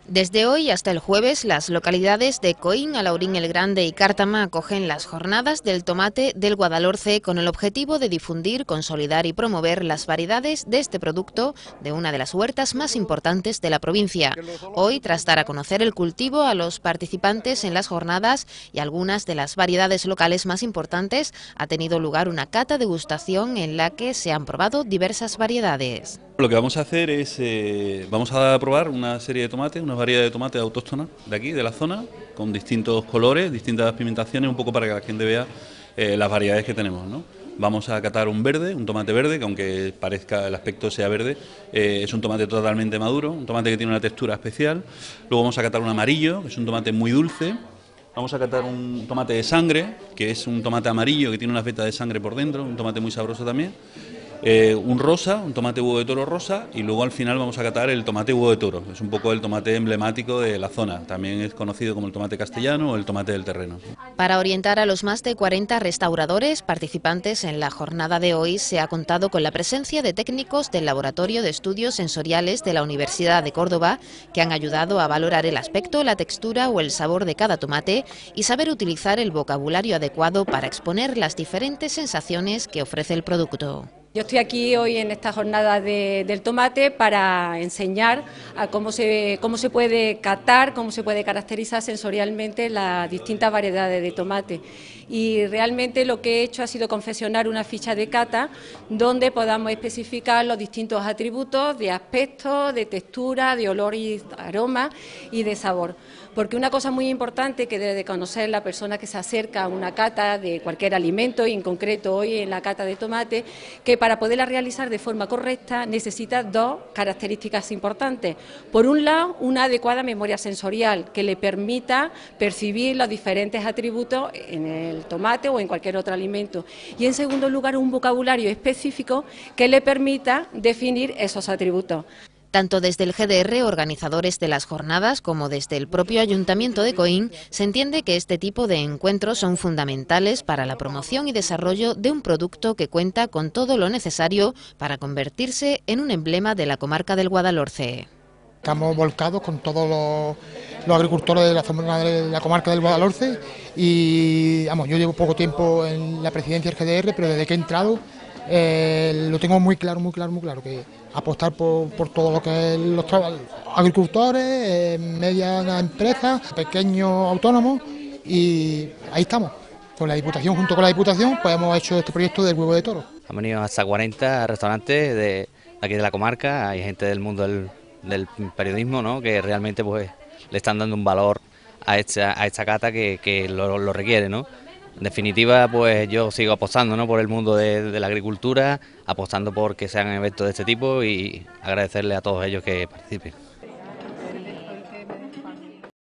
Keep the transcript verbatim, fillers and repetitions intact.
Desde hoy hasta el jueves, las localidades de Coín, Alhaurín el Grande y Cártama acogen las jornadas del tomate del Guadalhorce con el objetivo de difundir, consolidar y promover las variedades de este producto de una de las huertas más importantes de la provincia. Hoy, tras dar a conocer el cultivo a los participantes en las jornadas y algunas de las variedades locales más importantes, ha tenido lugar una cata degustación en la que se han probado diversas variedades. Lo que vamos a hacer es, eh, vamos a probar una serie de tomates, unas variedades de tomates autóctonas de aquí, de la zona, con distintos colores, distintas pigmentaciones, un poco para que la gente vea eh, las variedades que tenemos, ¿no? Vamos a catar un verde, un tomate verde, que aunque parezca el aspecto sea verde, eh, es un tomate totalmente maduro, un tomate que tiene una textura especial. Luego vamos a catar un amarillo, que es un tomate muy dulce. Vamos a catar un tomate de sangre, que es un tomate amarillo que tiene unas vetas de sangre por dentro, un tomate muy sabroso también. Eh, un rosa, un tomate huevo de toro rosa, y luego al final vamos a catar el tomate huevo de toro. Es un poco el tomate emblemático de la zona, también es conocido como el tomate castellano o el tomate del terreno. Para orientar a los más de cuarenta restauradores participantes en la jornada de hoy, se ha contado con la presencia de técnicos del Laboratorio de Estudios Sensoriales de la Universidad de Córdoba, que han ayudado a valorar el aspecto, la textura o el sabor de cada tomate y saber utilizar el vocabulario adecuado para exponer las diferentes sensaciones que ofrece el producto. Yo estoy aquí hoy en esta jornada de, del tomate para enseñar a cómo se, cómo se puede catar, cómo se puede caracterizar sensorialmente las distintas variedades de tomate. Y realmente lo que he hecho ha sido confeccionar una ficha de cata donde podamos especificar los distintos atributos de aspecto, de textura, de olor y aroma y de sabor. Porque una cosa muy importante que debe de conocer la persona que se acerca a una cata de cualquier alimento, y en concreto hoy en la cata de tomate, que para poderla realizar de forma correcta necesita dos características importantes. Por un lado, una adecuada memoria sensorial que le permita percibir los diferentes atributos en el tomate o en cualquier otro alimento. Y en segundo lugar, un vocabulario específico que le permita definir esos atributos. Tanto desde el G D R, organizadores de las jornadas, como desde el propio Ayuntamiento de Coín, se entiende que este tipo de encuentros son fundamentales para la promoción y desarrollo de un producto que cuenta con todo lo necesario para convertirse en un emblema de la comarca del Guadalhorce. Estamos volcados con todos los, los agricultores de la zona de la comarca del Guadalhorce y vamos, yo llevo poco tiempo en la presidencia del G D R, pero desde que he entrado eh, lo tengo muy claro, muy claro, muy claro, que apostar por, por todo lo que es los agricultores, eh, medias empresas, pequeños autónomos, y ahí estamos. Con la Diputación, junto con la Diputación, pues hemos hecho este proyecto del huevo de toro. Han venido hasta cuarenta restaurantes de aquí de la comarca, hay gente del mundo del, del periodismo, ¿no?, que realmente pues le están dando un valor a esta, a esta cata que, que lo, lo requiere, ¿no? En definitiva, pues yo sigo apostando, ¿no?, por el mundo de, de la agricultura, apostando por que sean eventos de este tipo y agradecerle a todos ellos que participen.